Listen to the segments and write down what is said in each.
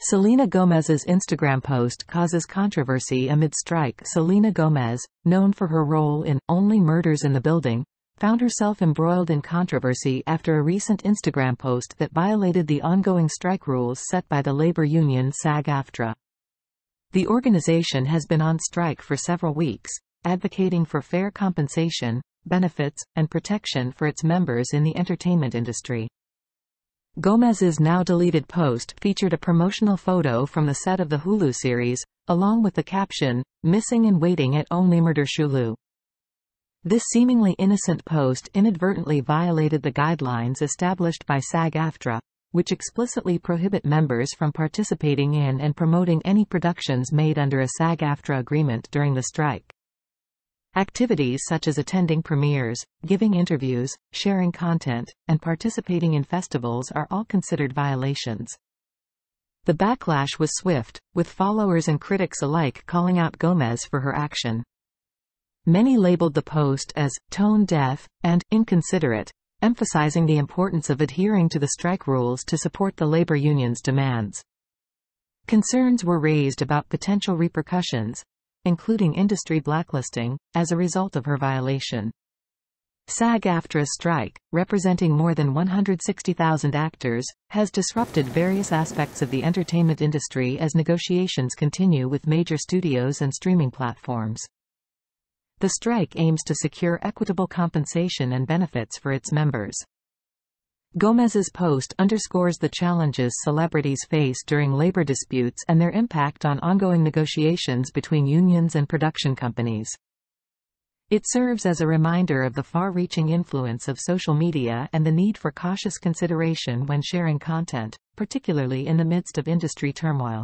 Selena Gomez's Instagram post causes controversy amid strike. Selena Gomez, known for her role in Only Murders in the Building, found herself embroiled in controversy after a recent Instagram post that violated the ongoing strike rules set by the labor union SAG-AFTRA. The organization has been on strike for several weeks, advocating for fair compensation, benefits, and protection for its members in the entertainment industry. Gomez's now-deleted post featured a promotional photo from the set of the Hulu series, along with the caption, "Missing and Waiting at Only Murder Hulu." This seemingly innocent post inadvertently violated the guidelines established by SAG-AFTRA, which explicitly prohibit members from participating in and promoting any productions made under a SAG-AFTRA agreement during the strike. Activities such as attending premieres, giving interviews, sharing content, and participating in festivals are all considered violations. The backlash was swift, with followers and critics alike calling out Gomez for her action. Many labeled the post as tone-deaf and inconsiderate, emphasizing the importance of adhering to the strike rules to support the labor union's demands. Concerns were raised about potential repercussions, including industry blacklisting, as a result of her violation. SAG-AFTRA's strike, representing more than 160,000 actors, has disrupted various aspects of the entertainment industry as negotiations continue with major studios and streaming platforms. The strike aims to secure equitable compensation and benefits for its members. Gomez's post underscores the challenges celebrities face during labor disputes and their impact on ongoing negotiations between unions and production companies. It serves as a reminder of the far-reaching influence of social media and the need for cautious consideration when sharing content, particularly in the midst of industry turmoil.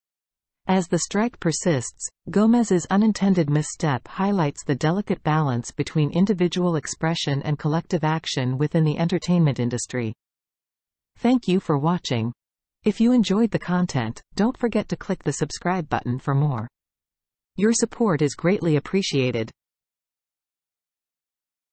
As the strike persists, Gomez's unintended misstep highlights the delicate balance between individual expression and collective action within the entertainment industry. Thank you for watching. If you enjoyed the content, don't forget to click the subscribe button for more. Your support is greatly appreciated.